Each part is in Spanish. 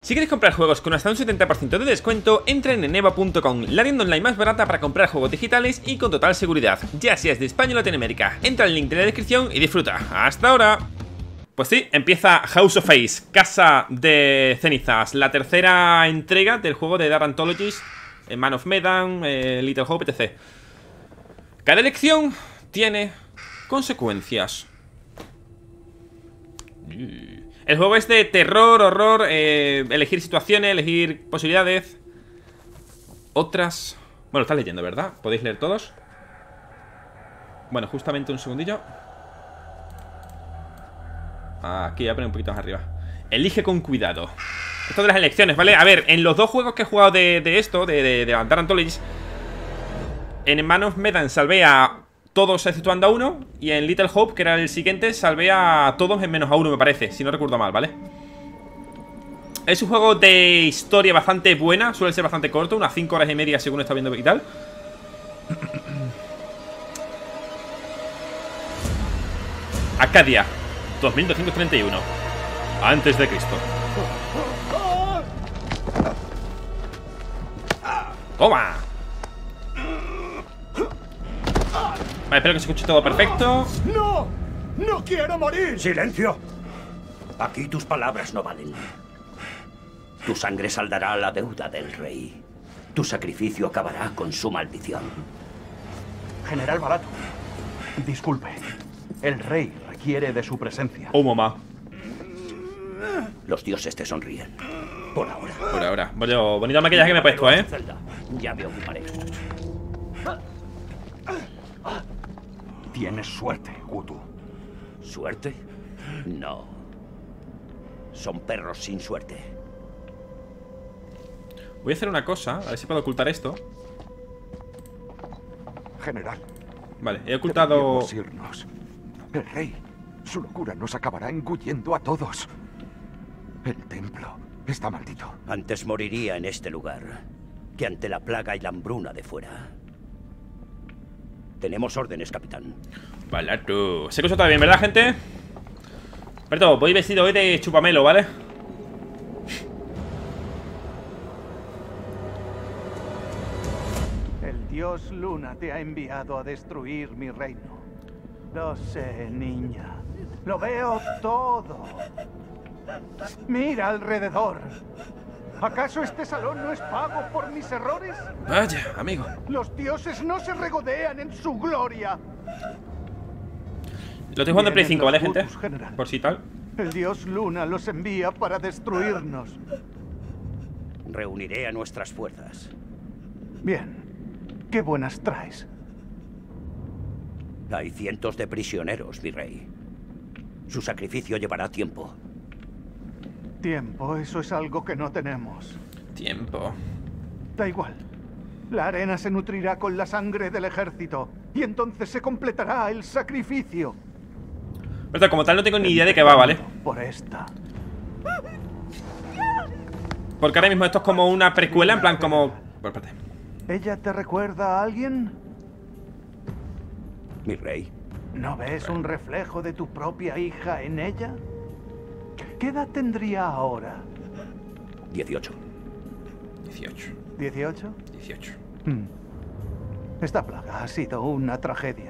Si queréis comprar juegos con hasta un 70% de descuento, entren en EVA.com, la tienda online más barata para comprar juegos digitales y con total seguridad, ya seas de España o Latinoamérica. Entra al link de la descripción y disfruta. ¡Hasta ahora! Pues sí, empieza House of Ace, Casa de Cenizas, la tercera entrega del juego de Dark Anthologies, Man of Medan, Little Hope, etc. Cada elección tiene consecuencias. El juego es de terror, horror, elegir situaciones, elegir posibilidades. Otras... Bueno, lo estás leyendo, ¿verdad? ¿Podéis leer todos? Bueno, justamente un segundillo. Aquí voy a poner un poquito más arriba. Elige con cuidado. Esto de las elecciones, ¿vale? A ver, en los dos juegos que he jugado de esto, de Dark Anthologies, en Man of Medan salvé a todos exceptuando a uno, y en Little Hope, que era el siguiente, salvé a todos en menos a uno, me parece, si no recuerdo mal, ¿vale? Es un juego de historia bastante buena, suele ser bastante corto, unas 5 horas y media según está viendo y tal. Acadia 2231 antes de Cristo. ¡Toma! Vale, espero que se escuche todo perfecto. ¡No! ¡No quiero morir! ¡Silencio! Aquí tus palabras no valen. Tu sangre saldará la deuda del rey. Tu sacrificio acabará con su maldición. General Barato, disculpe. El rey requiere de su presencia. Oh, mamá. Los dioses te sonríen. Por ahora. Por ahora. Bueno, bonito maquillaje que me he puesto, ¿eh? Ya me ocuparé. Tienes suerte, Gutu. ¿Suerte? No. Son perros sin suerte. Voy a hacer una cosa, a ver si puedo ocultar esto. General. Vale, he ocultado... Deberíamos irnos. El rey, su locura nos acabará engullendo a todos. El templo está maldito. Antes moriría en este lugar que ante la plaga y la hambruna de fuera. Tenemos órdenes, capitán. Vale, tú. Se escucha todo bien, ¿verdad, gente? Perdón, voy vestido hoy de chupamelo, ¿vale? El dios Luna te ha enviado a destruir mi reino. Lo sé, niña. Lo veo todo. Mira alrededor. ¿Acaso este salón no es pago por mis errores? Vaya, amigo. Los dioses no se regodean en su gloria. Lo estoy jugando en Play Vienen 5, ¿vale, los gente? Gutus, general. Por si tal. El dios Luna los envía para destruirnos. Reuniré a nuestras fuerzas. Bien. ¿Qué buenas traes? Hay cientos de prisioneros, mi rey. Su sacrificio llevará tiempo. Tiempo, eso es algo que no tenemos. Tiempo. Da igual. La arena se nutrirá con la sangre del ejército. Y entonces se completará el sacrificio. Pero como tal no tengo ni idea de qué va, ¿vale? Por esta. Porque ahora mismo esto es como una precuela, en plan como... Por parte. ¿Ella te recuerda a alguien? Mi rey. ¿No ves un reflejo de tu propia hija en ella? ¿Qué edad tendría ahora? 18. 18. ¿18? 18. Esta plaga ha sido una tragedia.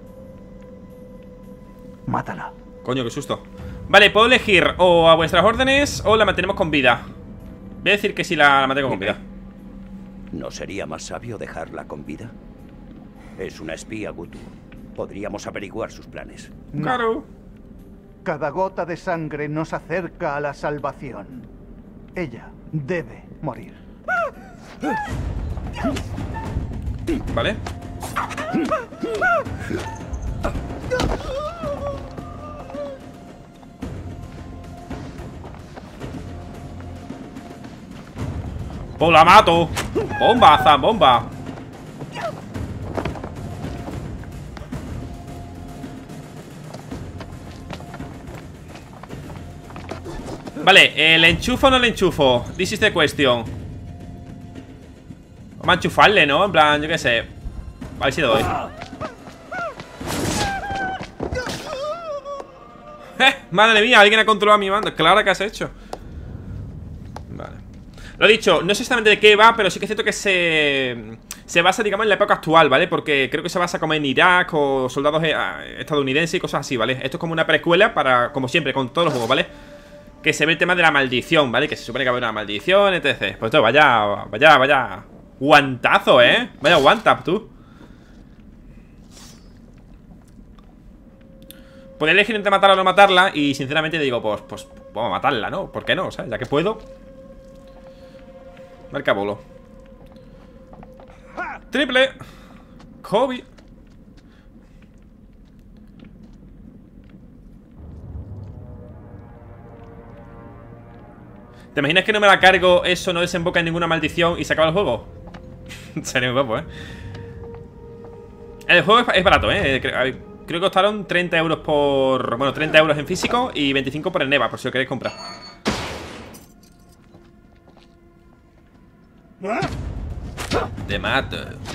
Mátala. Coño, qué susto. Vale, puedo elegir o a vuestras órdenes o la mantenemos con vida. Voy a decir que sí la mantengo con vida. ¿No sería más sabio dejarla con vida? Es una espía, Gutu. Podríamos averiguar sus planes. No. Claro. Cada gota de sangre nos acerca a la salvación. Ella debe morir. Vale. ¡Pues la mato! ¡Bomba, zambomba! Vale, ¿le enchufo o no le enchufo? This is the question. Vamos a enchufarle, ¿no? En plan, yo qué sé. A ver si doy. Madre mía, alguien ha controlado a mi mando. Claro que has hecho. Vale. Lo dicho, no sé exactamente de qué va, pero sí que es cierto que se basa, digamos, en la época actual, ¿vale? Porque creo que se basa como en Irak o soldados estadounidenses y cosas así, ¿vale? Esto es como una precuela para, como siempre, con todos los juegos, ¿vale? Que se ve el tema de la maldición, ¿vale? Que se supone que va a haber una maldición, etc. Pues esto, vaya guantazo, ¿eh? Vaya guantap, tú. Podría elegir entre matarla o no matarla. Y sinceramente digo, pues vamos a matarla, ¿no? ¿Por qué no? ¿Sabes? Ya que puedo. Marca bolo. Triple. Kobe. ¿Te imaginas que no me la cargo, eso no desemboca en ninguna maldición y se acaba el juego? Sería muy guapo, ¿eh? El juego es barato, ¿eh? Creo que costaron 30 euros por... Bueno, 30 euros en físico y 25 por el Neva, por si lo queréis comprar. Te mato.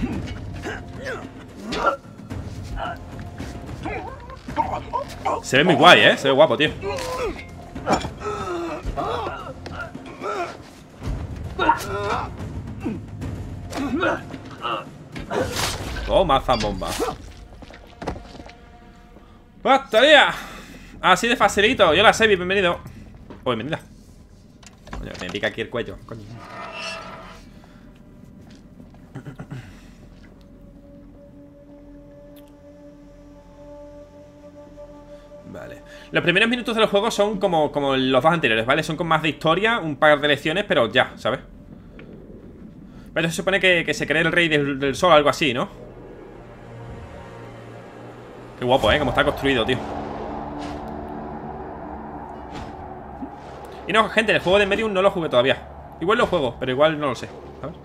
Se ve muy guay, ¿eh? Se ve guapo, tío. Toma, zambomba. ¡Batería! Así de facilito. Yo la sé, bienvenido. O bienvenida. Coño, me pica aquí el cuello. Coño. Vale. Los primeros minutos del juego son como los dos anteriores, ¿vale? Son con más de historia, un par de lecciones, pero ya, ¿sabes? Pero se supone que se cree el rey del sol o algo así, ¿no? Qué guapo, ¿eh? Como está construido, tío. Y no, gente, el juego de Medium no lo jugué todavía. Igual lo juego, pero igual no lo sé, ¿sabes?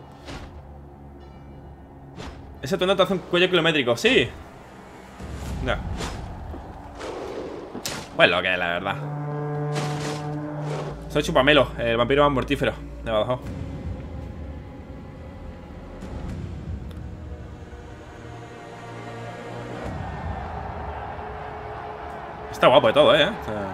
Ese tono te hace un cuello kilométrico, sí. No. Pues lo que es, la verdad. Soy Chupamelo, el vampiro más mortífero de Badajoz. Está guapo de todo, ¿eh? O sea...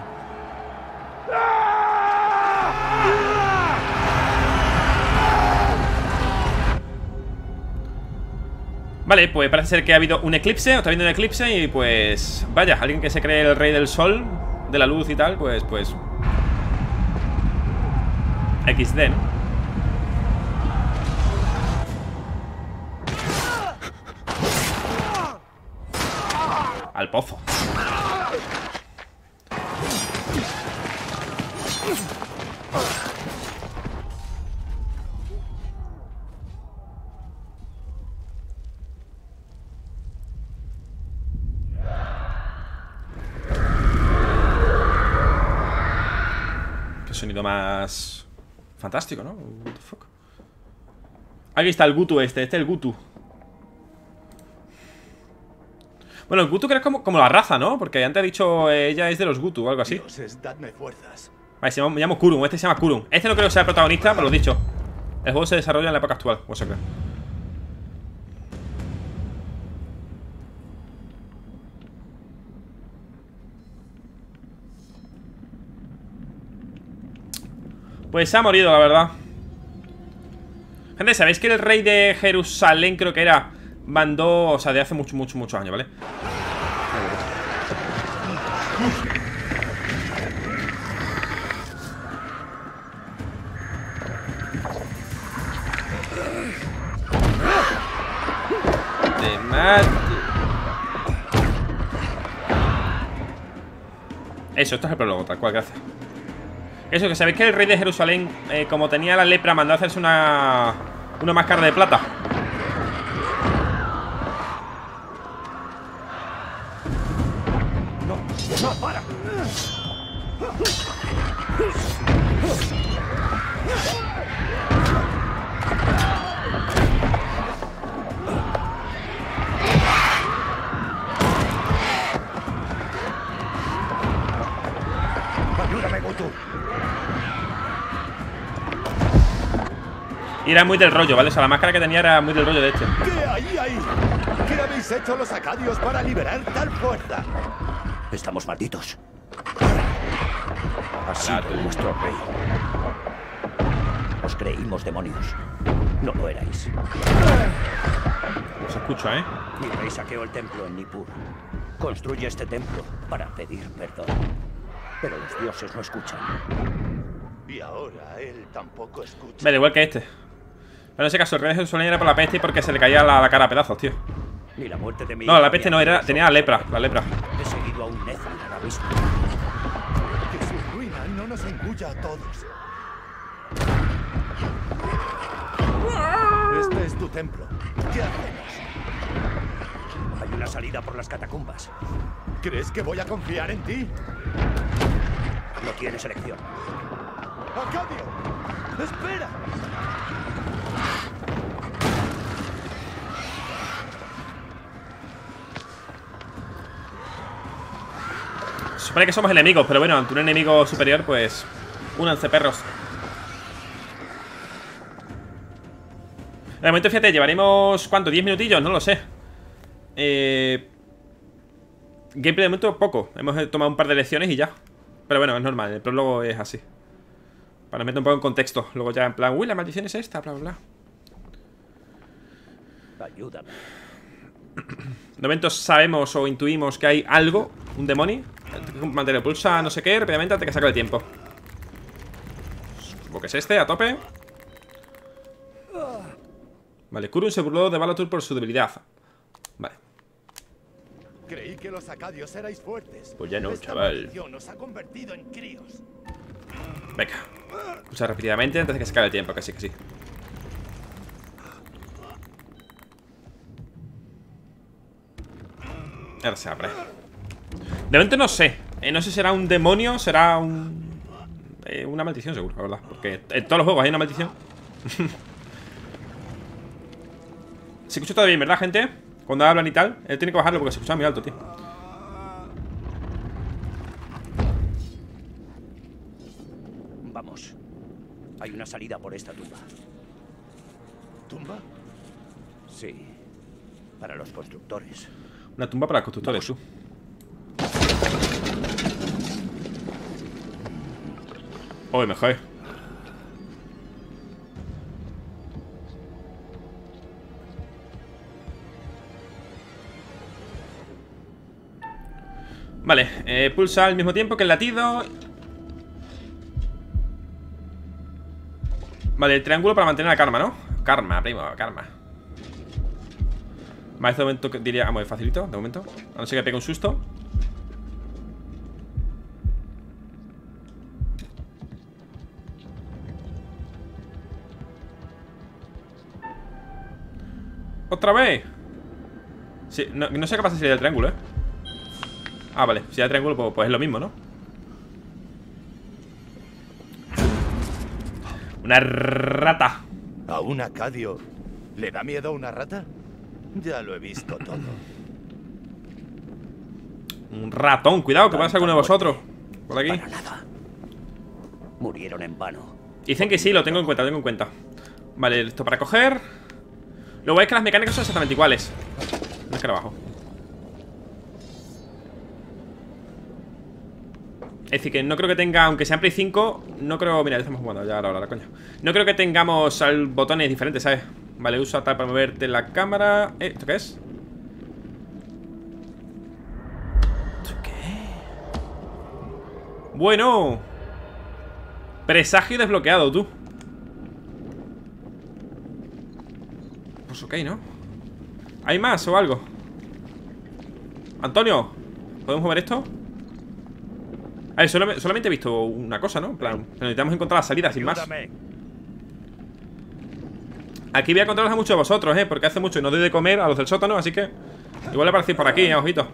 Vale, pues parece ser que ha habido un eclipse, o está habiendo un eclipse y pues... Vaya, alguien que se cree el rey del sol, de la luz y tal, pues... XD, ¿no? Al pozo. Sonido más fantástico, ¿no? What the fuck. Aquí está el Gutu este es el Gutu. Bueno, el Gutu creo que es como la raza, ¿no? Porque antes ha dicho ella es de los Gutu o algo así. Dioses, dadme fuerzas. Vale, me llamo Kurun, este se llama Kurun. Este no creo que sea el protagonista, pero lo dicho. El juego se desarrolla en la época actual, o sea que... Pues se ha morido, la verdad. Gente, ¿sabéis que el rey de Jerusalén creo que era? Mandó, o sea, de hace muchos años, ¿vale? Te mato. Eso, esto es el prólogo, tal cual, gracias. Eso, que sabéis que el rey de Jerusalén, como tenía la lepra, mandó a hacerse una máscara de plata. No, para. Ayúdame, Gutu. Y era muy del rollo, ¿vale? O sea, la máscara que tenía era muy del rollo de este. ¿Qué hay ahí? ¿Qué habéis hecho los acadios para liberar tal fuerza? Estamos malditos. Ha sido nuestro rey. Os creímos demonios. No lo erais. Os escucho, ¿eh? Mi rey saqueó el templo en Nippur. Construye este templo para pedir perdón. Pero los dioses no escuchan. Y ahora él tampoco escucha. Vale, igual que este. Pero en ese caso el rey Jerusalén era por la peste y porque se le caía la cara a pedazos, tío. Ni la muerte de mi No, la peste no, era, tenía la lepra, la lepra. He seguido a un necio ahora mismo. Que su ruina no nos engulla a todos. Este es tu templo. ¿Qué hacemos? Hay una salida por las catacumbas. ¿Crees que voy a confiar en ti? No tienes elección. ¡Acadio! ¡Espera! Se supone que somos enemigos, pero bueno, ante un enemigo superior, pues... únanse, perros. De momento, fíjate, llevaremos... ¿cuánto? ¿10 minutillos? No lo sé. Gameplay de momento poco. Hemos tomado un par de lecciones y ya. Pero bueno, es normal, el prólogo es así. Para meter un poco en contexto. Luego ya en plan, uy, la maldición es esta, bla, bla, bla. Ayúdame. De momento sabemos o intuimos que hay algo, un demonio. Mantener pulsa no sé qué, rápidamente antes que saque el tiempo. Supongo que es este, a tope. Vale, Kurun se burló de Balatur por su debilidad. Vale. Creí que los acadios erais fuertes. Pues ya no, Esta chaval. maldición nos ha convertido en críos. Venga. Pulsa rápidamente antes de que se acabe el tiempo, que sí, que sí. Ahora se abre. De momento no sé. No sé si será un demonio, será un... una maldición seguro, la verdad. Porque en todos los juegos hay una maldición. Se escucha todo bien, ¿verdad, gente? Cuando hablan y tal. Tiene que bajarlo porque se escucha muy alto, tío. Vamos. Hay una salida por esta tumba. ¿Tumba? Sí. Para los constructores. Una tumba para los constructores, tú. Uy, me jode. Vale, pulsa al mismo tiempo que el latido. Vale, el triángulo para mantener la karma, ¿no? Karma, primo, karma. Vale, este momento diría... muy facilito, de momento. A no ser que pegue un susto. ¿Otra vez? Sí, no sé qué pasa si le da el triángulo, ¿eh? Ah, vale, si da el triángulo pues es lo mismo, ¿no? Una rata. ¿A un acadio le da miedo a una rata? Ya lo he visto todo. Un ratón, cuidado, que pasa alguno de vosotros. Por aquí. Para nada. Murieron en vano. Dicen que sí, lo tengo en cuenta, lo tengo en cuenta. Vale, esto para coger. Lo guay es que las mecánicas son exactamente iguales. No es que abajo. Es decir, que no creo que tenga, aunque sea en Play 5, no creo... Mira, ya estamos jugando, ya ahora, coño. No creo que tengamos botones diferentes, ¿sabes? Vale, usa tal para moverte la cámara. ¿Esto qué es? ¿Esto qué? Bueno. Presagio desbloqueado, tú. Pues ok, ¿no? ¿Hay más o algo? Antonio, ¿podemos mover esto? A ver, solamente he visto una cosa, ¿no? En plan, necesitamos encontrar la salida sin más. Aquí voy a controlaros a muchos de vosotros, porque hace mucho y no doy de comer a los del sótano, así que igual aparecéis por aquí, ojito.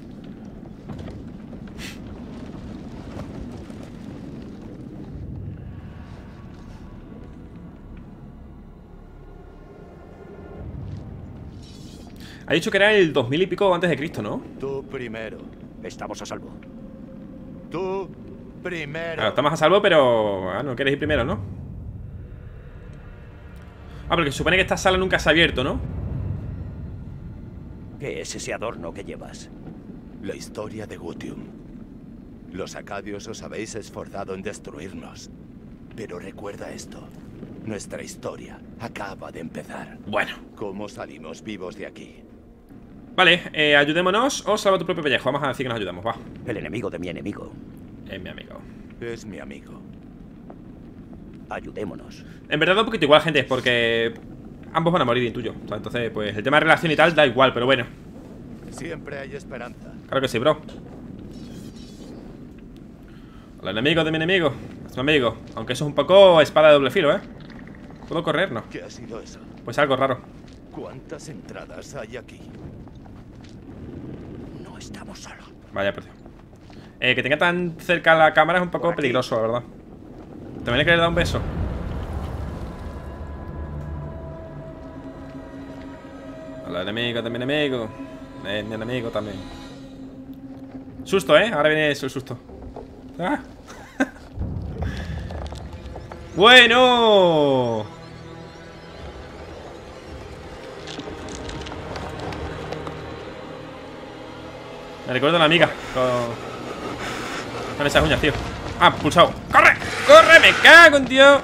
Ha dicho que era el 2000 y pico antes de Cristo, ¿no? Tú primero. Estamos a salvo. Tú primero. Claro, estamos a salvo, pero... no queréis ir primero, ¿no? Porque se supone que esta sala nunca se ha abierto, ¿no? ¿Qué es ese adorno que llevas? La historia de Gutium. Los acadios os habéis esforzado en destruirnos. Pero recuerda esto. Nuestra historia acaba de empezar. Bueno. ¿Cómo salimos vivos de aquí? Vale, ayudémonos o salva tu propio pellejo. Vamos a decir que nos ayudamos, va. El enemigo de mi enemigo. Es mi amigo. Es mi amigo. Ayudémonos. En verdad da un poquito igual, gente, porque ambos van a morir, intuyo. O sea, entonces, pues el tema de relación y tal da igual, pero bueno. Siempre hay esperanza. Claro que sí, bro. El enemigo de mi enemigo es mi amigo. Aunque eso es un poco espada de doble filo, ¿eh? ¿Puedo correr? No. ¿Qué ha sido eso? Pues algo raro. ¿Cuántas entradas hay aquí? No estamos solos. Vaya, por Dios. Que tenga tan cerca la cámara es un poco peligroso, la verdad. También le quería dar un beso. El enemigo de mi enemigo. Mi enemigo también. Susto, ¿eh? Ahora viene eso, el susto. ¡Ah! ¡Bueno! Me recuerdo a la amiga con esas uñas, tío. Ah, pulsado. ¡Corre! ¡Corre! ¡Me cago en tío!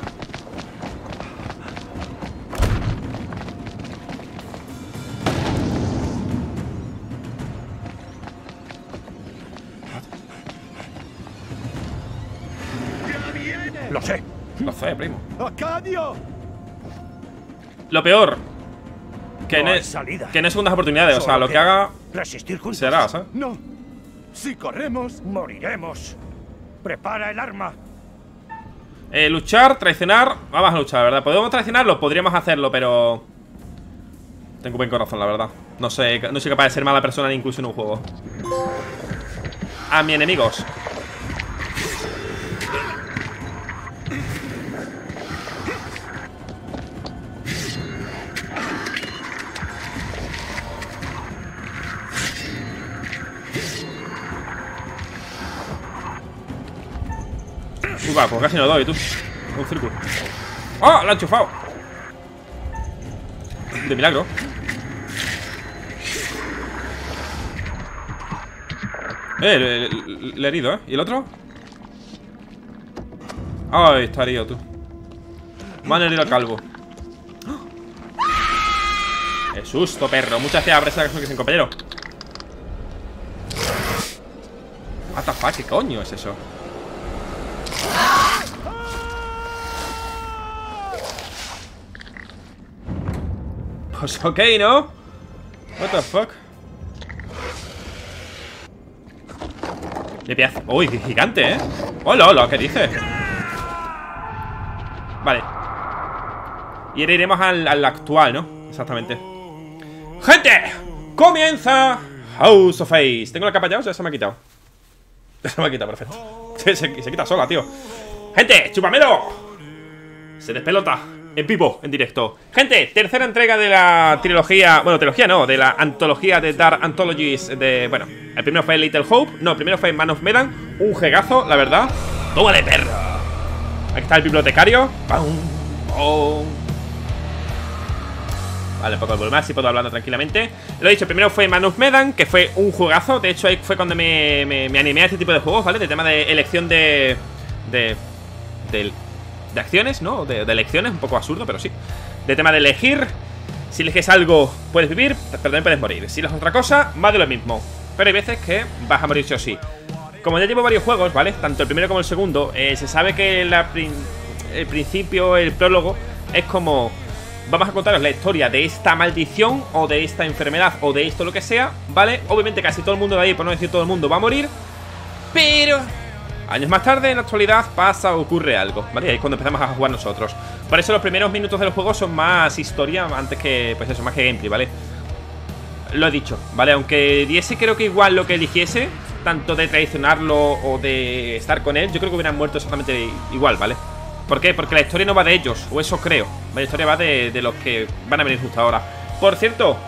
Lo sé. Lo sé, primo. ¡Acadio! Lo peor que No no hay es salida. que no hay segundas oportunidades. O sea, Solo lo que queda haga resistir juntos. será, ¿sabes? No. Si corremos, Moriremos. Prepara el arma. Luchar, traicionar. Vamos a luchar, ¿verdad? ¿Podemos traicionarlo? Podríamos hacerlo, pero tengo buen corazón, la verdad. No soy capaz de ser mala persona incluso en un juego. A mis enemigos. Va, pues casi no doy, tú. Un círculo. ¡Oh! ¡Lo ha enchufado! De milagro. Le he herido, ¿eh? ¿Y el otro? Ay, está herido, tú. Me han herido al calvo. ¡Qué susto, perro! Muchas gracias por esa acción que sin compañero. What the fuck, ¿qué coño es eso? Pues ok, ¿no? What the fuck. De pedazo. Uy, qué gigante, ¿eh? Hola, hola, ¿qué dices? Vale. Y ahora iremos al actual, ¿no? Exactamente. ¡Gente! ¡Comienza House of Ace! ¿Tengo la capa ya o ya se me ha quitado? Ya se me ha quitado, perfecto. Se quita sola, tío. ¡Gente! ¡Chúpamelo! Se despelota. En vivo, en directo. Gente, tercera entrega de la trilogía. Bueno, trilogía no, de la antología de Dark Anthologies de... Bueno, el primero fue Little Hope. No, el primero fue Man of Medan. Un jegazo, la verdad. ¡Tómale, perro! Aquí está el bibliotecario. ¡Pum! ¡Oh! Vale, poco el volumen, así puedo hablar tranquilamente. Lo he dicho, el primero fue Man of Medan, que fue un juegazo. De hecho, ahí fue cuando me animé a este tipo de juegos, ¿vale? De tema de elección de acciones, ¿no? De elecciones, un poco absurdo, pero sí. De tema de elegir. Si eliges algo, puedes vivir, pero también puedes morir. Si eliges otra cosa, más de lo mismo. Pero hay veces que vas a morir sí o sí. Como ya llevo varios juegos, ¿vale? Tanto el primero como el segundo, se sabe que el principio, el prólogo, es como... Vamos a contaros la historia de esta maldición, o de esta enfermedad, o de esto, lo que sea, ¿vale? Obviamente casi todo el mundo de ahí, por no decir todo el mundo, va a morir. Pero... años más tarde, en la actualidad, ocurre algo, ¿vale? Y ahí es cuando empezamos a jugar nosotros. Por eso los primeros minutos del juego son más historia antes que, pues eso, más que gameplay, ¿vale? Lo he dicho, ¿vale? Aunque diese creo que igual lo que eligiese, tanto de traicionarlo o de estar con él, yo creo que hubieran muerto exactamente igual, ¿vale? ¿Por qué? Porque la historia no va de ellos, o eso creo. La historia va de los que van a venir justo ahora. Por cierto,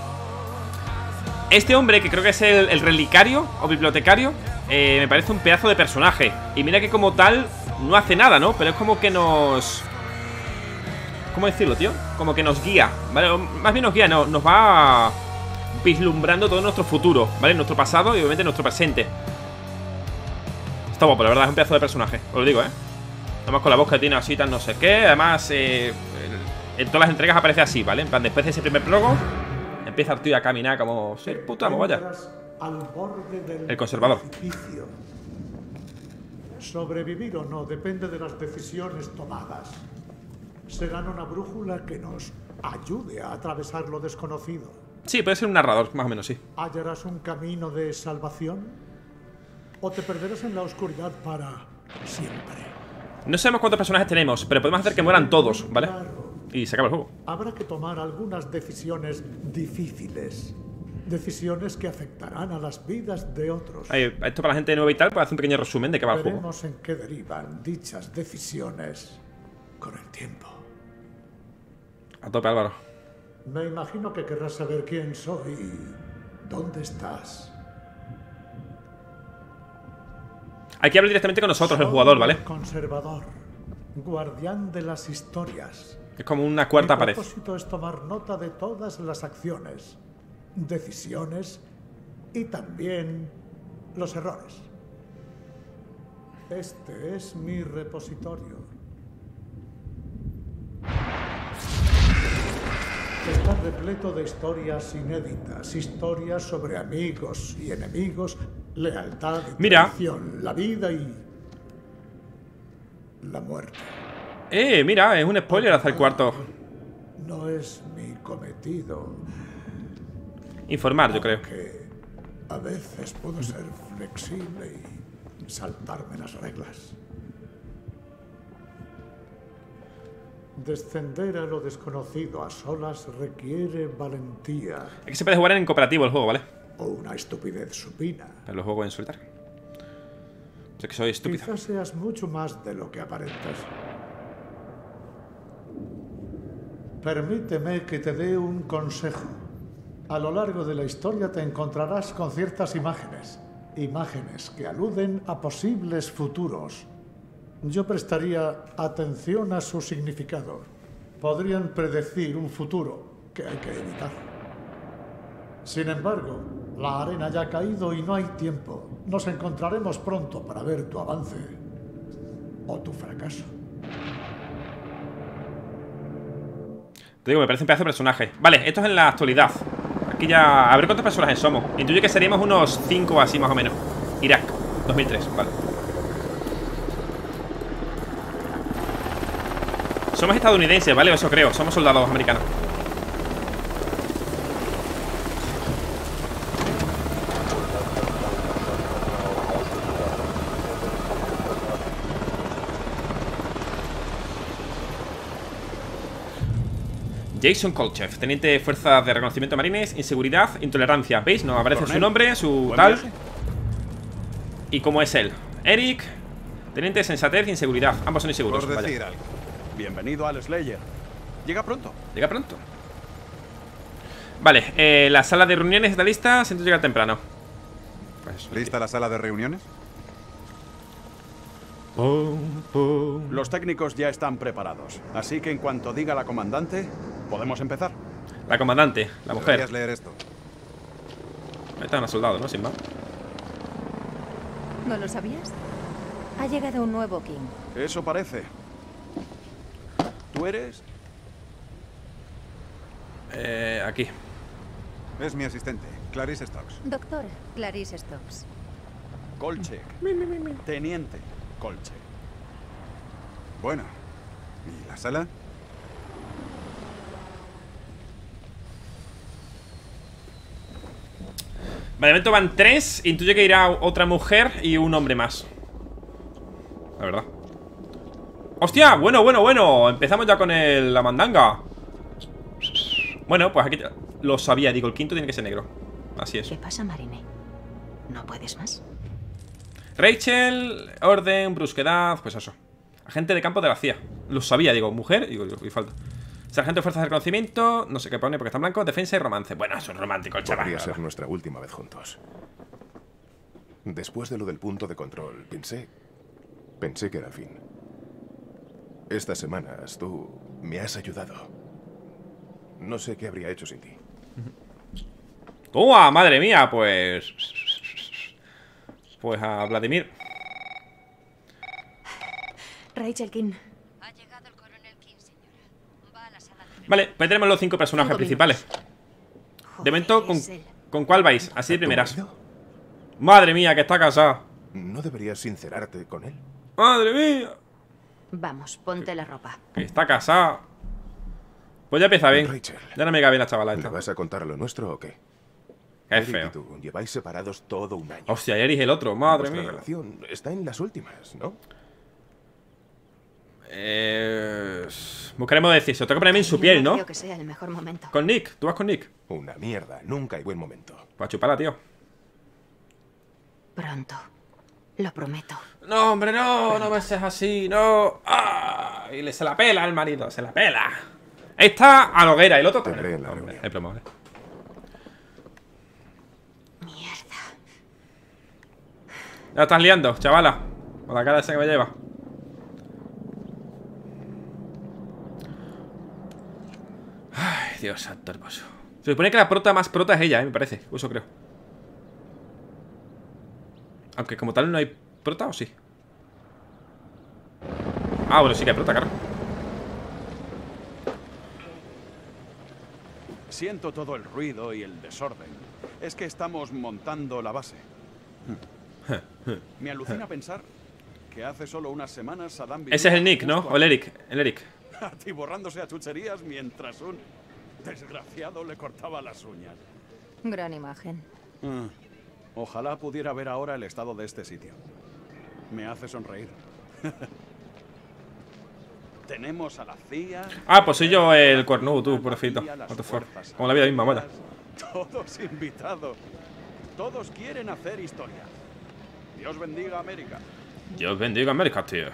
este hombre, que creo que es el relicario o bibliotecario, me parece un pedazo de personaje. Y mira que como tal no hace nada, ¿no? Pero es como que nos... ¿cómo decirlo, tío? Como que nos guía, ¿vale? Más bien nos guía, no, nos va vislumbrando todo nuestro futuro, ¿vale? Nuestro pasado y obviamente nuestro presente. Está guapo, la verdad, es un pedazo de personaje, os lo digo, ¿eh? Vamos con la voz que tiene así, tan no sé qué. Además, en todas las entregas aparece así, ¿vale? En plan, después de ese primer prólogo, empieza el tío a caminar como... Sí, puta, vaya. El conservador. Sobrevivir o no depende de las decisiones tomadas. Serán una brújula que nos ayude a atravesar lo desconocido. Sí, puede ser un narrador, más o menos, sí. ¿Hallarás un camino de salvación? ¿O te perderás en la oscuridad para siempre? No sabemos cuántos personajes tenemos, pero podemos hacer que mueran todos, ¿vale? Y se acaba el juego. Habrá que tomar algunas decisiones difíciles. Decisiones que afectarán a las vidas de otros. Esto para la gente nueva y tal, pues hace un pequeño resumen de qué va el juego. Veremos en qué derivan dichas decisiones con el tiempo. A tope, Álvaro. Me imagino que querrás saber quién soy y dónde estás. Hay que hablar directamente con nosotros, el jugador, ¿vale? Conservador, guardián de las historias. Es como una cuarta pared. Mi propósito es tomar nota de todas las acciones, decisiones y también los errores. Este es mi repositorio. Está repleto de historias inéditas, historias sobre amigos y enemigos, lealtad y traición, la vida y la muerte. Mira, es un spoiler hasta el cuarto. No es mi cometido. Informar, yo creo. Que a veces puedo ser flexible y saltarme las reglas. Descender a lo desconocido a solas requiere valentía. Es que se puede jugar en cooperativo el juego, ¿vale? O una estupidez supina. Pero lo juego en solitario. Sé que soy estúpido. Quizás seas mucho más de lo que aparentas. Permíteme que te dé un consejo. A lo largo de la historia te encontrarás con ciertas imágenes. Imágenes que aluden a posibles futuros. Yo prestaría atención a su significado. Podrían predecir un futuro que hay que evitar. Sin embargo, la arena ya ha caído y no hay tiempo. Nos encontraremos pronto para ver tu avance o tu fracaso. Te digo, me parece un pedazo de personaje. Vale, esto es en la actualidad. Aquí ya... A ver cuántos personajes somos. Intuyo que seríamos unos 5 así más o menos. Irak, 2003, vale. Somos estadounidenses, ¿vale? Eso creo, somos soldados americanos. Jason Kolchev, teniente de fuerzas de reconocimiento marines, inseguridad, intolerancia. ¿Veis? No aparece su nombre, su tal. Y cómo es él. Eric, teniente de sensatez e inseguridad. Ambos son inseguros. Por decir algo. Bienvenido al Slayer. Llega pronto. Llega pronto. Vale, la sala de reuniones está lista. Siento llegar temprano. Pues, ¿lista la sala de reuniones? Los técnicos ya están preparados. Así que en cuanto diga la comandante, podemos empezar. La comandante, la mujer. Deberías leer esto. Ahí está una soldado, ¿no? Sin más. ¿No lo sabías? Ha llegado un nuevo King. Eso parece. ¿Tú eres? Aquí. Es mi asistente, Clarice Stokes. Doctora Clarice Stokes. Kolchek. Teniente Kolchek. Bueno, ¿y la sala? Vale, de momento van 3. Intuyo que irá otra mujer y un hombre más. La verdad. ¡Hostia! Bueno. Empezamos ya con la mandanga. Bueno, pues aquí lo sabía. Digo, el quinto tiene que ser negro. Así es. ¿Qué pasa, Marine? ¿No puedes más? Rachel, orden, brusquedad, pues eso. Agente de campo de la CIA. Lo sabía, digo, mujer, y falta. Sargento de fuerzas de reconocimiento, no sé qué pone porque está en blanco, defensa y romance. Bueno, eso es romántico, el chaval. Podría ser nuestra última vez juntos. Después de lo del punto de control, pensé que era el fin. Estas semanas tú me has ayudado. No sé qué habría hecho sin ti. ¡Toma, madre mía! Pues a Vladimir. Rachel King. Vale, pues tenemos los 5 personajes 5 principales. Joder, De momento, es él. ¿con cuál vais? Así de ¿Tu primeras. marido? Madre mía, que está casada. ¿No deberías sincerarte con él? Madre mía, Vamos, ponte la ropa. que está casada. Pues ya empieza bien. Rachel. Ya no me cabe bien la chavala ¿Le esta. vas a contar lo nuestro o qué? Qué Eric feo. y tú lleváis separados todo un año. Hostia, Eric el otro, madre Vuestra mía. relación está en las últimas, ¿no? Buscaremos decir, tengo que ponerme en su piel, No ¿no? creo que sea el mejor momento. Con Nick, tú vas con Nick. Una mierda, nunca hay buen momento. Para chuparla, tío. Pronto. Lo prometo. No, hombre, no, no me seas así, no. ¡Ah! Y se la pela al marido, se la pela. Esta a la hoguera, el otro Te también. veré en la Hombre, reunión. es broma, ¿vale? Mierda. Ya estás liando, chavala. Con la cara esa que me lleva. Ay, Dios santo hermoso. Se supone que la prota más prota es ella, me parece. Eso creo. Aunque como tal no hay prota, ¿o sí? Ah, bueno, sí que hay prota, claro. Siento todo el ruido y el desorden. Es que estamos montando la base. Me alucina pensar que hace solo unas semanas Saddam vivía Ese es el Nick, ¿no? justo O el Eric. El Eric. atiborrándose a chucherías mientras un desgraciado le cortaba las uñas. Gran imagen. Ojalá pudiera ver ahora el estado de este sitio. Me hace sonreír. Tenemos a la CIA. Ah, pues soy yo el cornudo, tú, pobrecito. Las What the fuck. fuerzas Como la vida misma, vaya. Todos invitados. Todos quieren hacer historia. Dios bendiga a América. Dios bendiga a América, tío.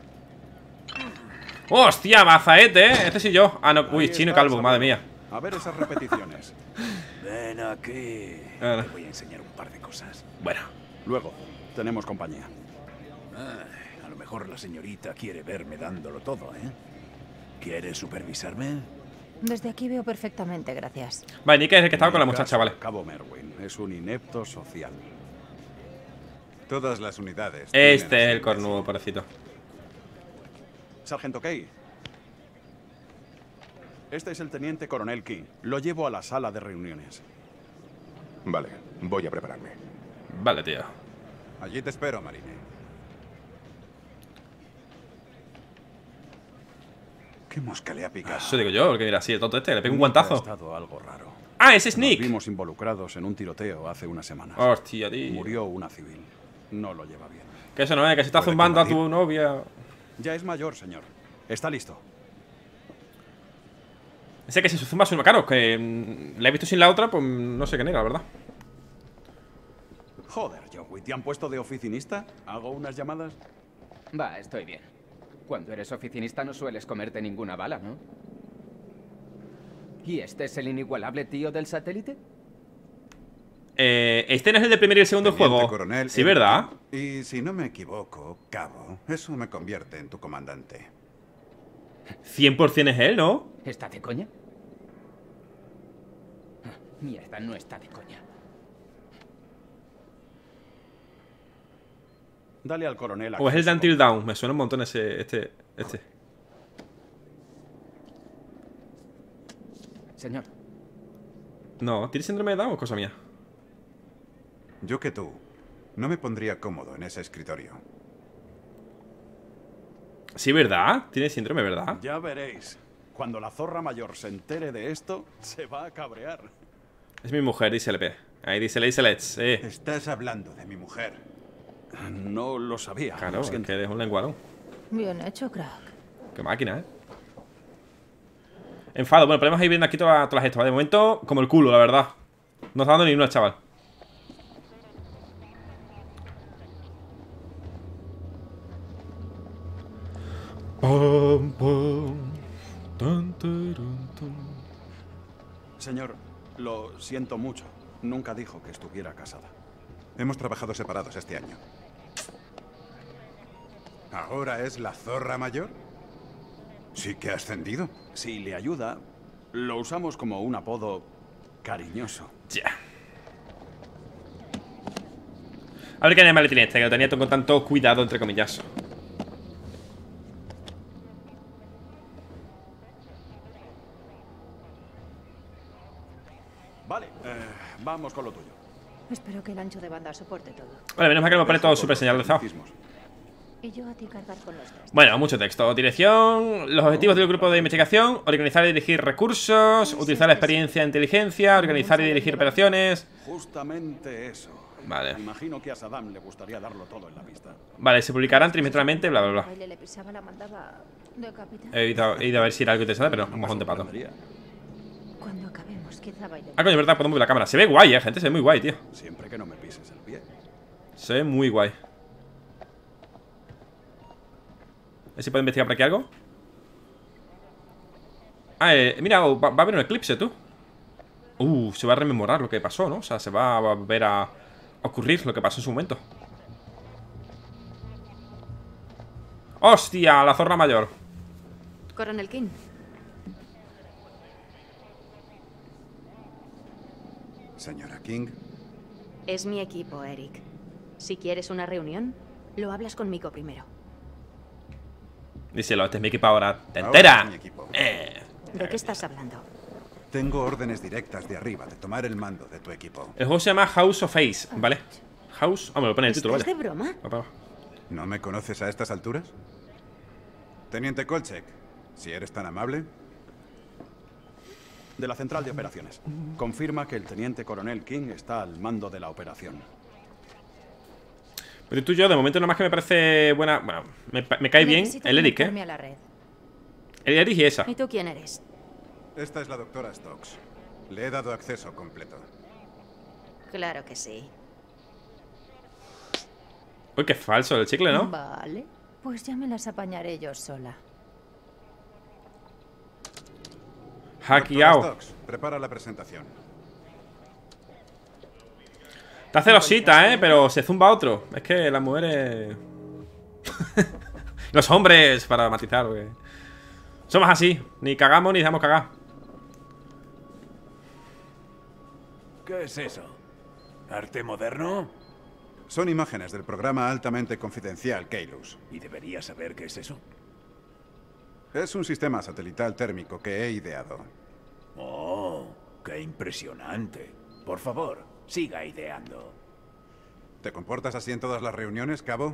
¡Hostia, mazaete, Este sí yo. Ah, no, uy, Ahí chino y está, calvo, madre mía. A ver esas repeticiones. Ven aquí. Ah. Te voy a enseñar un par de cosas. Bueno. Luego, tenemos compañía. A lo mejor la señorita quiere verme dándolo todo, ¿eh? ¿Quieres supervisarme? Desde aquí veo perfectamente, gracias. Vale, Nick es el que estaba con la En el muchacha, caso, vale. Cabo Merwin es un inepto social. Todas las unidades. Este es tienen el ese cornudo, pobrecito. Sargento Kay. Este es el teniente coronel King. Lo llevo a la sala de reuniones. Vale, voy a prepararme. Vale, tío. Allí te espero, Marine. ¿Qué mosca le ha picado? Eso digo yo, porque mira, así de tonto este, le pego un Nunca guantazo. Ha estado algo raro. Ah, ese es Nos Nick. vimos involucrados en un tiroteo hace unas semanas. Hostia, tío. Murió una civil. No lo lleva bien. Que eso no es, que se está ¿Puede zumbando a combatir? tu novia. Ya es mayor, señor. Está listo. Ese que se zumba su... Claro, que la he visto sin la otra, pues no sé qué era, la verdad. Joder, Joey, ¿te han puesto de oficinista? ¿Hago unas llamadas? Va, estoy bien. Cuando eres oficinista no sueles comerte ninguna bala, ¿no? ¿Y este es el inigualable tío del satélite? Este no es el del primer y el segundo Teniente juego. coronel, Sí, ¿verdad? Y si no me equivoco, cabo, eso me convierte en tu comandante. 100% es él, ¿no? ¿Está de coña? Mierda, no está de coña. Dale al coronel. O es el de Until Dawn. Me suena un montón ese... Este. Señor. No, ¿tiene síndrome de Down o es cosa mía? Yo que tú, no me pondría cómodo en ese escritorio. Sí, ¿verdad? Tiene síndrome, ¿verdad? Ya veréis. Cuando la zorra mayor se entere de esto, se va a cabrear. Es mi mujer, dice LP. Ahí dice Let's. Estás hablando de mi mujer. No lo sabía. Claro, lo es siento. que eres un lenguado. Bien hecho, crack. Qué máquina, Enfado. Bueno, podemos ir viendo aquí todas las gestas. De momento, como el culo, la verdad. No está dando ni una, chaval. Pum, pum. Tun, turun, tun. Señor, lo siento mucho. Nunca dijo que estuviera casada. Hemos trabajado separados este año. ¿Ahora es la zorra mayor? Sí que ha ascendido. Si le ayuda, lo usamos como un apodo cariñoso. Ya. A ver qué animal tiene este, que lo tenía con tanto cuidado, entre comillas. Vale, vamos con lo tuyo. Espero que el ancho de banda soporte todo. Vale, menos mal que me pone todo súper señalizado. Y yo a ti cargar con los tres. Bueno, mucho texto. Dirección, los objetivos del grupo de investigación, organizar y dirigir recursos, utilizar la experiencia e inteligencia, organizar y dirigir operaciones. Justamente eso. Vale. Imagino que a Saddam le gustaría darlo todo en la pista. Vale, se publicarán trimestralmente, bla, bla, bla. Baile le pisaba la mandaba decapitar. He ido a ver si era algo interesante, pero un mojón de pato. Cuando acabemos, quizá baile. Ah, coño, es verdad, puedo mover la cámara. Se ve guay, gente, se ve muy guay, tío. Siempre que no me pises el pie. Se ve muy guay. A ver si puedo investigar por aquí algo. Ah, mira, va a haber un eclipse, tú. Se va a rememorar lo que pasó, ¿no? O sea, se va a ver a ocurrir lo que pasó en su momento. ¡Hostia! La zorra mayor. Coronel King. Señora King. Es mi equipo, Eric. Si quieres una reunión, lo hablas conmigo primero. Díselo, este es mi equipo ahora. ¡Te Ahora entera! es mi equipo. ¿De qué estás hablando? Tengo órdenes directas de arriba de tomar el mando de tu equipo. El juego se llama House of Ace, ¿vale? House... me lo pone en el título, ¿vale? ¿Estás de broma? ¿No me conoces a estas alturas? Teniente Kolchek, si eres tan amable. De la central de operaciones. Confirma que el teniente coronel King está al mando de la operación. Pero tú y yo, de momento, nada más que me parece buena... Bueno, me cae bien el Eric, A la red. El Eric y esa. ¿Y tú quién eres? Esta es la doctora Stokes. Le he dado acceso completo. Claro que sí. Uy, qué falso el chicle, ¿no? Vale. Pues ya me las apañaré yo sola. Hackeado. Stokes, prepara la presentación. Está celosita, pero se zumba otro. Es que las mujeres... Los hombres, para matizar, porque... Somos así. Ni cagamos ni dejamos cagar. ¿Qué es eso? ¿Arte moderno? Son imágenes del programa altamente confidencial Keylus. ¿Y debería saber qué es eso? Es un sistema satelital térmico que he ideado. Oh, qué impresionante. Por favor, siga ideando. ¿Te comportas así en todas las reuniones, Cabo?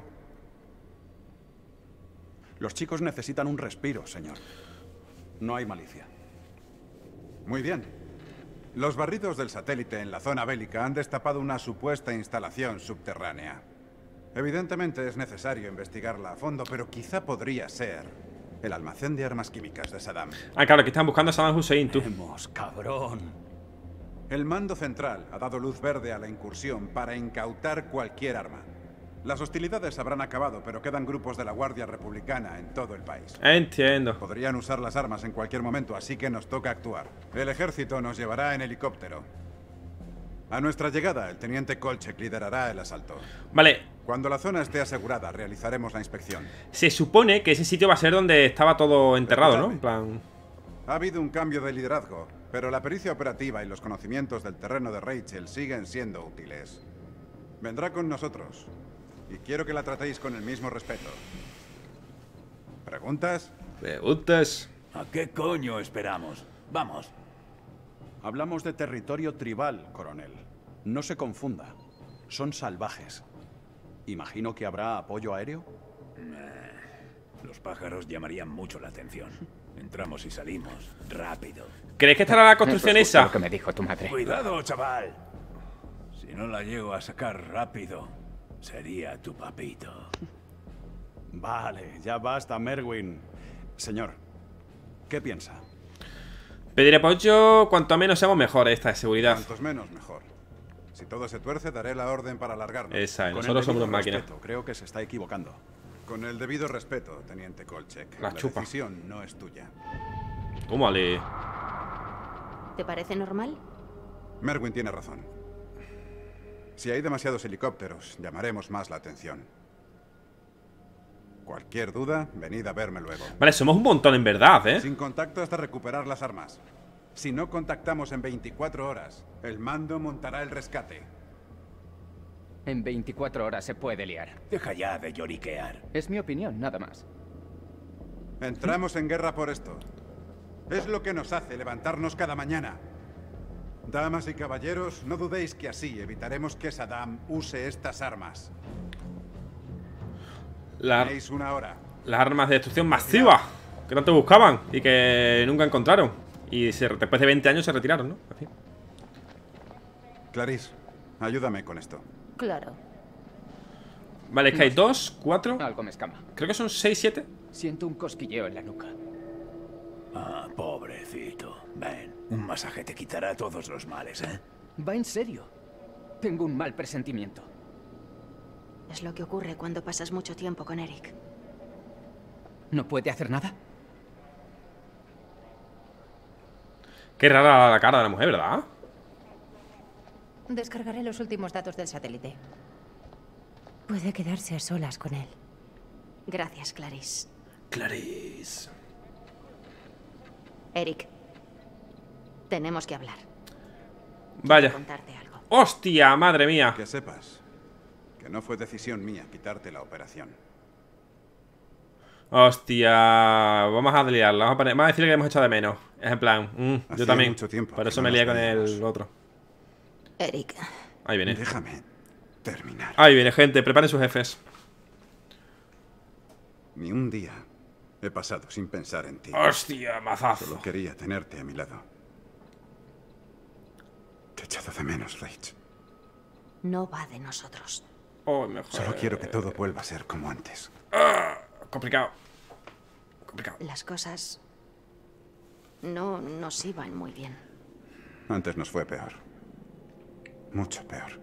Los chicos necesitan un respiro, señor. No hay malicia. Muy bien. Los barridos del satélite en la zona bélica han destapado una supuesta instalación subterránea. Evidentemente es necesario investigarla a fondo, pero quizá podría ser el almacén de armas químicas de Saddam. Ah, claro, que están buscando a Saddam Hussein, tú. Cabrón. El mando central ha dado luz verde a la incursión para incautar cualquier arma. Las hostilidades habrán acabado, pero quedan grupos de la Guardia Republicana en todo el país. Entiendo. Podrían usar las armas en cualquier momento, así que nos toca actuar. El ejército nos llevará en helicóptero. A nuestra llegada, el teniente Kolchek liderará el asalto. Vale. Cuando la zona esté asegurada, realizaremos la inspección. Se supone que ese sitio va a ser donde estaba todo enterrado, ¿no? En plan... Ha habido un cambio de liderazgo, pero la pericia operativa y los conocimientos del terreno de Rachel siguen siendo útiles. Vendrá con nosotros. Y quiero que la tratéis con el mismo respeto. ¿Preguntas? ¿Preguntas? ¿A qué coño esperamos? Vamos. Hablamos de territorio tribal, coronel. No se confunda. Son salvajes. Imagino que habrá apoyo aéreo. Los pájaros llamarían mucho la atención. Entramos y salimos rápido. ¿Crees que estará la construcción Eso es justo esa? lo que me dijo tu madre. Cuidado, chaval. Si no la llego a sacar rápido, sería tu papito. Vale, ya basta, Merwin. Señor, ¿qué piensa? Pediré apoyo cuanto menos seamos mejor esta de seguridad. Cuantos menos, mejor. Si todo se tuerce, daré la orden para alargarnos. Esa, Con nosotros el somos debido unas máquinas. respeto, creo que se está equivocando. Con el debido respeto, teniente Kolchek. La chupa. Decisión no es tuya. ¿Cómo, Ale? ¿Te parece normal? Merwin tiene razón. Si hay demasiados helicópteros, llamaremos más la atención. Cualquier duda, venid a verme luego. Vale, somos un montón en verdad, ¿eh? Sin contacto hasta recuperar las armas. Si no contactamos en 24 horas, el mando montará el rescate. En 24 horas se puede liar. Deja ya de lloriquear. Es mi opinión, nada más. Entramos en guerra por esto. Es lo que nos hace levantarnos cada mañana. Damas y caballeros, no dudéis que así evitaremos que Saddam use estas armas. Tenéis una hora. Las armas de destrucción masiva que tanto buscaban y que nunca encontraron. Y después de 20 años se retiraron, ¿no? En fin. Clarice, ayúdame con esto. Claro. Vale, es que hay 2, 4. Algo me escama. Creo que son 6, 7. Siento un cosquilleo en la nuca. Ah, pobrecito. Ven, un masaje te quitará todos los males, ¿eh? Va en serio. Tengo un mal presentimiento. Es lo que ocurre cuando pasas mucho tiempo con Eric. ¿No puede hacer nada? Qué rara la cara de la mujer, ¿verdad? Descargaré los últimos datos del satélite. Puede quedarse a solas con él. Gracias, Clarice. Clarice. Eric, tenemos que hablar. Vaya. Quiero contarte algo. ¡Hostia, madre mía! Que sepas que no fue decisión mía quitarte la operación. Hostia, vamos a liarla. Vamos a decirle que hemos echado de menos. Es en plan, yo Hacía también. mucho tiempo Por que eso no me lié nos con veíamos. el otro. Eric. Ahí viene. Déjame terminar. Ahí viene, gente. Preparen sus jefes. Ni un día he pasado sin pensar en ti. Hostia, mazazo. Solo quería tenerte a mi lado. Te he echado de menos, Rach. No va de nosotros. Oh, mejor. Solo quiero que todo vuelva a ser como antes. Complicado. Complicado. Las cosas no nos iban muy bien. Antes nos fue peor. Mucho peor.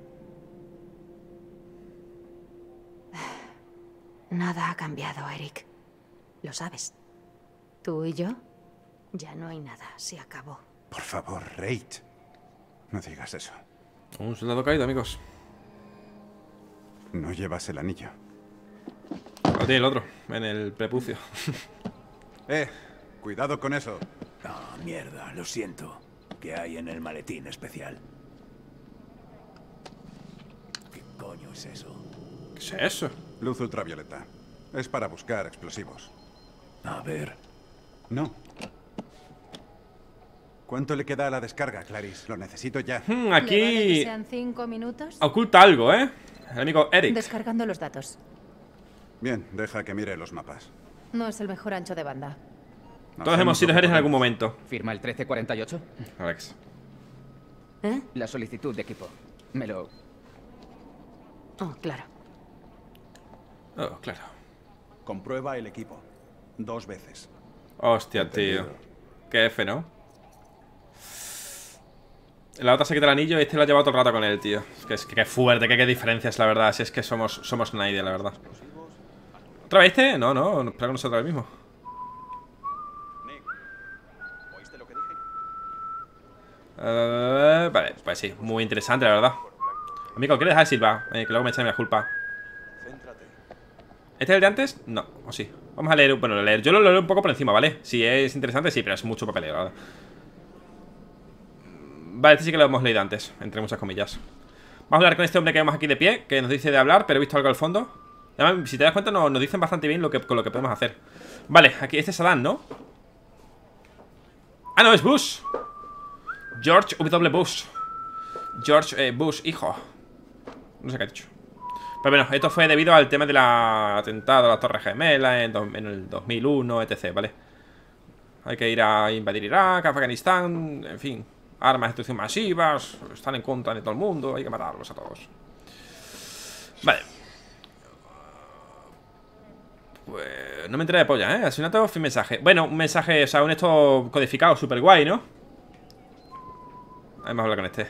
Nada ha cambiado, Eric. Lo sabes. Tú y yo, ya no hay nada. Se acabó. Por favor, Rach. No digas eso. Un soldado caído, amigos. No llevas el anillo. Lo tiene el otro, en el prepucio. Cuidado con eso. Ah, mierda, lo siento. ¿Qué hay en el maletín especial? ¿Qué coño es eso? ¿Qué es eso? Luz ultravioleta. Es para buscar explosivos. A ver. No. ¿Cuánto le queda a la descarga, Clarice? Lo necesito ya. ¿Le vale que Aquí sean 5 minutos? oculta algo, ¿eh? El amigo Eric. Descargando los datos. Bien, deja que mire los mapas. No es el mejor ancho de banda. Todos hemos sido Eres en algún momento. ¿Firma el 1348? Alex. ¿Eh? La solicitud de equipo. Me lo... Oh, claro. Oh, claro. Comprueba el equipo. 2 veces. Hostia, tío. Qué F, ¿no? La otra se quita el anillo y este lo ha llevado todo el rato con él, tío. Es que qué fuerte, qué diferencias, la verdad. Si es que somos nadie, la verdad. ¿Otra vez este? No, espera con nosotros ahora mismo. ¿Oíste lo que dije? Vale, pues sí, muy interesante, la verdad. Amigo, ¿quieres dejar de silbar? Que luego me echan la culpa. Céntrate. ¿Este es el de antes? No, o sí. Vamos a leer, bueno, yo lo leo un poco por encima, ¿vale? Si es interesante, sí, pero es mucho papeleo, la verdad. Vale, este sí que lo hemos leído antes, entre muchas comillas. Vamos a hablar con este hombre que vemos aquí de pie, que nos dice de hablar, pero he visto algo al fondo. Además, si te das cuenta, nos dicen bastante bien con lo que podemos hacer. Vale, aquí este es Saddam, ¿no? Ah, no, es Bush. George W. Bush. George Bush, hijo. No sé qué ha dicho. Pero bueno, esto fue debido al tema del atentado a la Torre Gemela en el 2001, etc, ¿vale? Hay que ir a invadir Irak, Afganistán, en fin. Armas de destrucción masivas, están en contra de todo el mundo, hay que matarlos a todos. Vale. Pues no me enteré de polla, ¿eh? Asesinato, fin, mensaje. Bueno, un mensaje, o sea, un esto codificado, súper guay, ¿no? Vamos a hablar con este.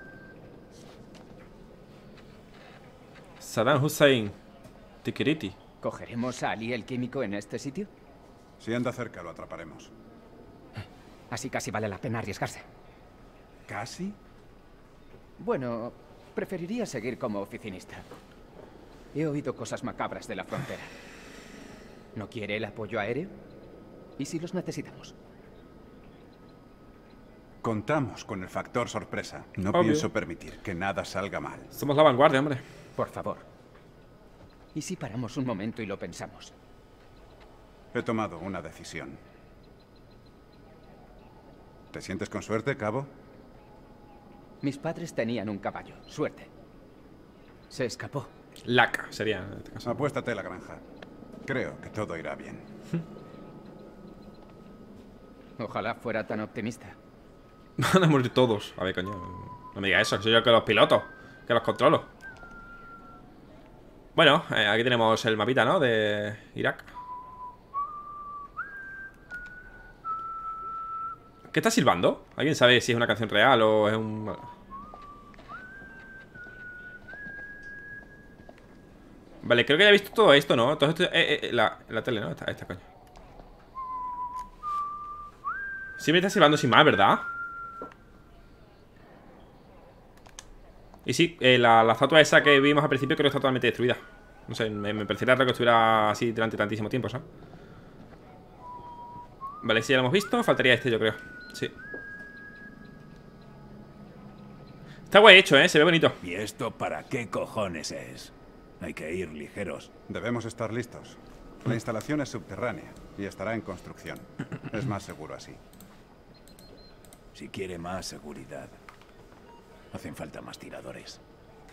Saddam Hussein. Tikiriti. ¿Cogeremos a Ali el químico en este sitio? Si anda cerca, lo atraparemos. Así casi vale la pena arriesgarse. ¿Casi? Bueno, preferiría seguir como oficinista. He oído cosas macabras de la frontera. ¿No quiere el apoyo aéreo? ¿Y si los necesitamos? Contamos con el factor sorpresa. No Obvio. pienso permitir que nada salga mal. Somos la vanguardia, hombre. Por favor. ¿Y si paramos un momento y lo pensamos? He tomado una decisión. ¿Te sientes con suerte, Cabo? Mis padres tenían un caballo. Suerte. Se escapó. Laca sería en este caso. Apuéstate a la granja. Creo que todo irá bien. Ojalá fuera tan optimista. Van a morir todos. A ver, coño. No me digas eso, que soy yo que los pilotos. Que los controlo. Bueno, aquí tenemos el mapita, ¿no? De Irak. ¿Qué está silbando? ¿Alguien sabe si es una canción real o es un...? Vale, creo que ya he visto todo esto, ¿no? Todo esto... la tele, ¿no? Esta coño. Sí me está silbando sin más, ¿verdad? Y sí, la estatua esa que vimos al principio creo que está totalmente destruida. No sé, me parecería raro que estuviera así durante tantísimo tiempo, ¿sabes? Vale, sí, ya lo hemos visto. Faltaría este, yo creo. Sí. Está guay hecho, ¿eh? Se ve bonito. ¿Y esto para qué cojones es? Hay que ir ligeros. Debemos estar listos. La instalación es subterránea y estará en construcción. Es más seguro así. Si quiere más seguridad, hacen falta más tiradores.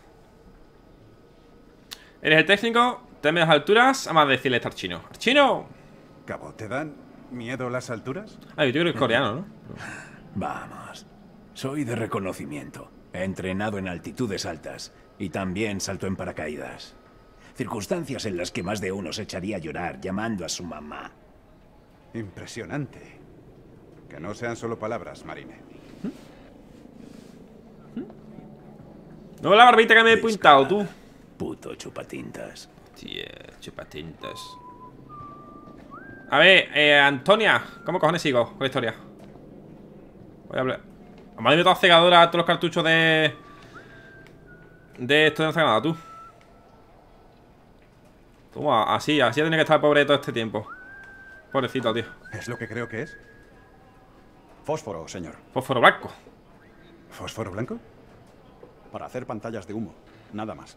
Eres el técnico, teme las alturas, vamos a decirle estar chino. ¡Chino! Cabo, ¿te dan miedo las alturas? Ah, yo creo que es coreano, ¿no? Vamos. Soy de reconocimiento. He entrenado en altitudes altas y también salto en paracaídas. Circunstancias en las que más de uno se echaría a llorar llamando a su mamá. Impresionante. Que no sean solo palabras, Marine. No la barbita que me he pintado, tú. Puto chupatintas. Tía, chupatintas. A ver, Antonia, ¿cómo cojones sigo con la historia? Voy a hablar. Madre mía, toda cegadora, todos los cartuchos de esto de no hace nada, tú. Toma, así tiene que estar el pobre todo este tiempo. Pobrecito, tío. ¿Es lo que creo que es? Fósforo, señor. Fósforo blanco. ¿Fósforo blanco? Para hacer pantallas de humo, nada más.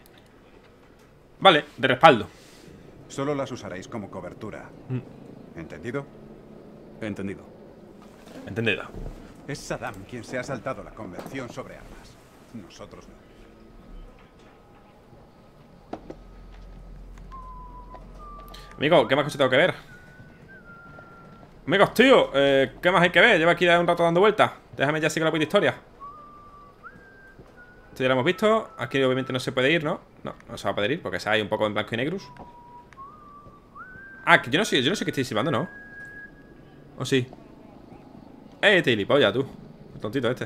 Vale, de respaldo. Solo las usaréis como cobertura. ¿Entendido? Entendido. Entendido. Es Saddam quien se ha saltado la convención sobre armas. Nosotros no. Amigo, ¿qué más cosas tengo que ver? Amigos, tío, ¿qué más hay que ver? Llevo aquí un rato dando vueltas. Déjame ya seguir la puta historia. Esto ya lo hemos visto. Aquí obviamente no se puede ir, ¿no? No se va a poder ir porque se hay un poco en blanco y negro. Ah, que yo no sé que estoy silbando, ¿no? ¿O sí? Te gilipollas, tú. El tontito este.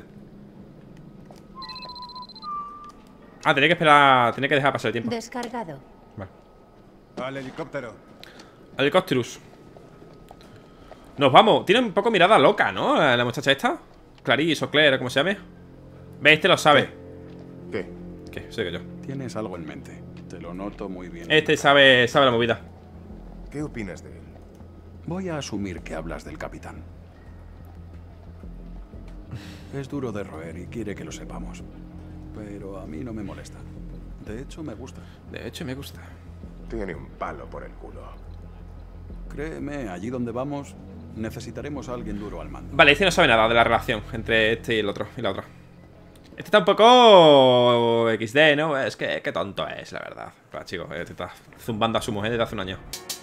Ah, tenía que esperar. Tenía que dejar pasar el tiempo. Descargado. Vale. Al helicóptero. Al helicópterus. Nos vamos. Tiene un poco mirada loca, ¿no? La muchacha esta. Clarice o Claire, como se llame. Ve, este lo sabe. ¿Qué? ¿Qué? Sé que yo. Tienes algo en mente. Te lo noto muy bien. Este sabe la movida. ¿Qué opinas de él? Voy a asumir que hablas del capitán. Es duro de roer y quiere que lo sepamos. Pero a mí no me molesta. De hecho, me gusta. De hecho, me gusta. Tiene un palo por el culo. Créeme, allí donde vamos, necesitaremos a alguien duro al mando. Vale, este no sabe nada de la relación entre este y el otro y la otra. Este está un poco XD, ¿no? Es que qué tonto es, la verdad. Claro, chicos, este está zumbando a su mujer desde hace un año.